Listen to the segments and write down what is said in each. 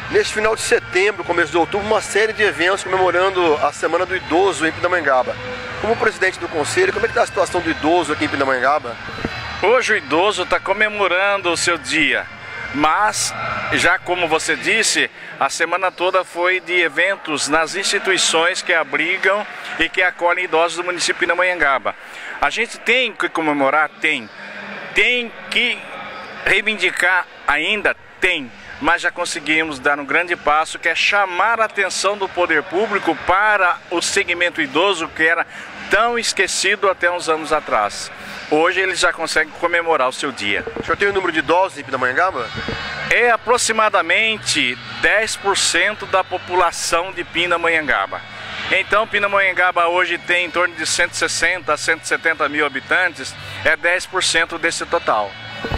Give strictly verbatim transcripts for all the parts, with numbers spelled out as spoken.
Neste final de setembro, começo de outubro, uma série de eventos comemorando a Semana do Idoso em Pindamonhangaba. Como presidente do conselho, como é que está a situação do idoso aqui em Pindamonhangaba? Hoje o idoso está comemorando o seu dia, mas, já como você disse, a semana toda foi de eventos nas instituições que abrigam e que acolhem idosos do município de Pindamonhangaba. A gente tem que comemorar? Tem. Tem que reivindicar ainda? Tem. Mas já conseguimos dar um grande passo, que é chamar a atenção do poder público para o segmento idoso, que era tão esquecido até uns anos atrás. Hoje eles já conseguem comemorar o seu dia. O senhor tem o número de idosos em Pindamonhangaba? É aproximadamente dez por cento da população de Pindamonhangaba. Então Pindamonhangaba hoje tem em torno de cento e sessenta a cento e setenta mil habitantes, é dez por cento desse total.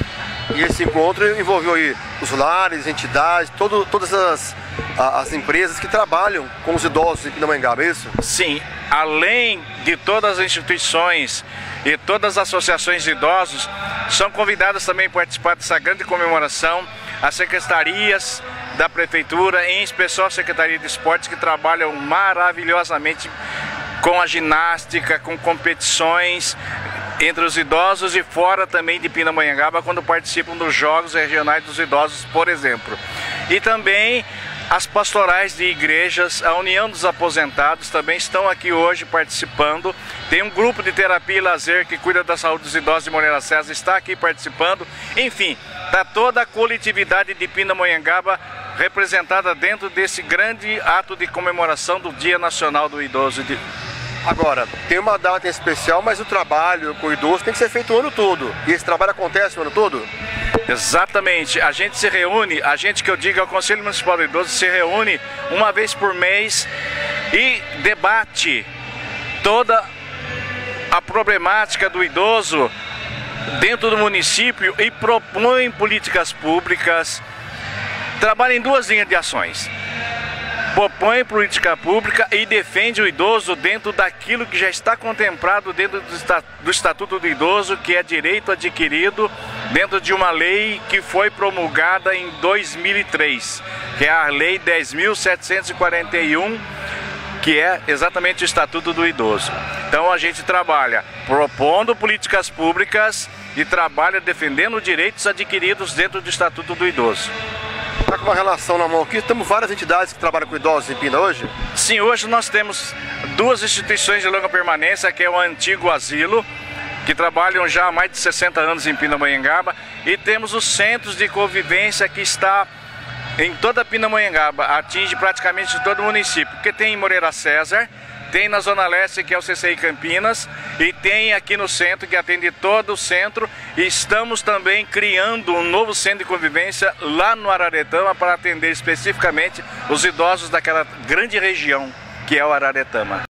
E esse encontro envolveu aí os lares, entidades, todo, todas as, as empresas que trabalham com os idosos em Pindamonhangaba, é isso? Sim, além de todas as instituições e todas as associações de idosos, são convidadas também a participar dessa grande comemoração as secretarias da prefeitura, em especial a Secretaria de Esportes, que trabalham maravilhosamente com a ginástica, com competições entre os idosos e fora também de Pindamonhangaba, quando participam dos Jogos Regionais dos Idosos, por exemplo. E também as pastorais de igrejas, a União dos Aposentados também estão aqui hoje participando. Tem um grupo de terapia e lazer que cuida da saúde dos idosos de Moreira César, está aqui participando. Enfim, está toda a coletividade de Pindamonhangaba representada dentro desse grande ato de comemoração do Dia Nacional do Idoso. Agora, tem uma data em especial, mas o trabalho com o idoso tem que ser feito o ano todo. E esse trabalho acontece o ano todo? Exatamente. A gente se reúne, a gente que eu digo é o Conselho Municipal do Idoso, se reúne uma vez por mês e debate toda a problemática do idoso dentro do município e propõe políticas públicas. Trabalha em duas linhas de ações. Propõe política pública e defende o idoso dentro daquilo que já está contemplado dentro do Estatuto do Idoso, que é direito adquirido dentro de uma lei que foi promulgada em dois mil e três, que é a Lei dez mil setecentos e quarenta e um, que é exatamente o Estatuto do Idoso. Então a gente trabalha propondo políticas públicas e trabalha defendendo direitos adquiridos dentro do Estatuto do Idoso. Está com uma relação na mão aqui, temos várias entidades que trabalham com idosos em Pinda hoje? Sim, hoje nós temos duas instituições de longa permanência, que é o Antigo Asilo, que trabalham já há mais de sessenta anos em Pindamonhangaba, e temos os centros de convivência que está em toda Pindamonhangaba, atinge praticamente todo o município, porque tem em Moreira César, tem na Zona Leste, que é o C C I Campinas, e tem aqui no centro, que atende todo o centro, e estamos também criando um novo centro de convivência lá no Araretama para atender especificamente os idosos daquela grande região que é o Araretama.